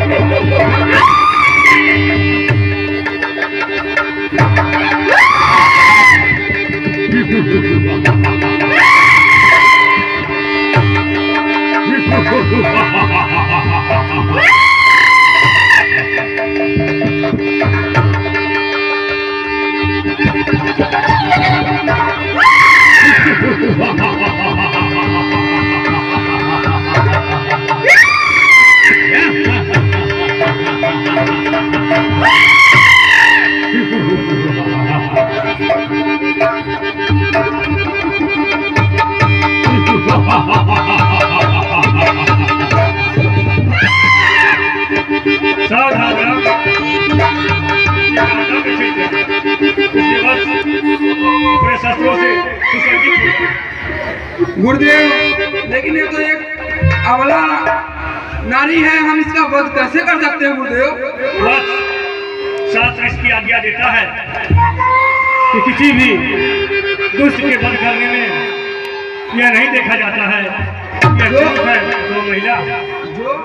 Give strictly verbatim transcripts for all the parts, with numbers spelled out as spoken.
गुरुदेव, लेकिन ये तो एक अबला नारी है, हम इसका वध कैसे कर सकते हैं गुरुदेव? शास्त्र इसकी आज्ञा देता है कि किसी भी दुष्ट के वध करने में यह नहीं देखा जाता है यह दुष्ट है तो महिला जो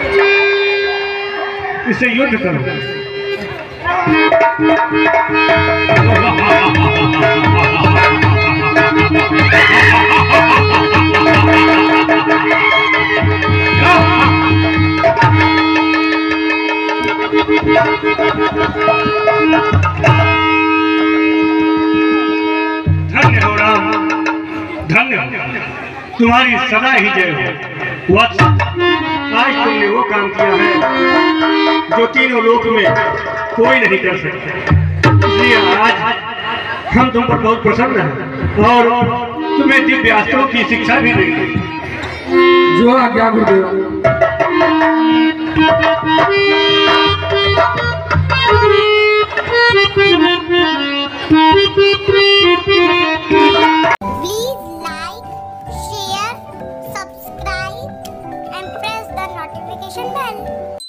इसे युद्ध करो। धन्य हो राम, धन्य हो, तुम्हारी सदा ही जय हो। वत्स, आज तुमने वो काम किया है जो तीनों लोक में कोई नहीं कर सकता, इसलिए आज हम तुम पर बहुत प्रसन्न हैं और तुम्हें दिव्य अस्त्रों की शिक्षा भी देंगे। जो आज्ञा गुरुदेव। Please like, share, subscribe and press the notification bell.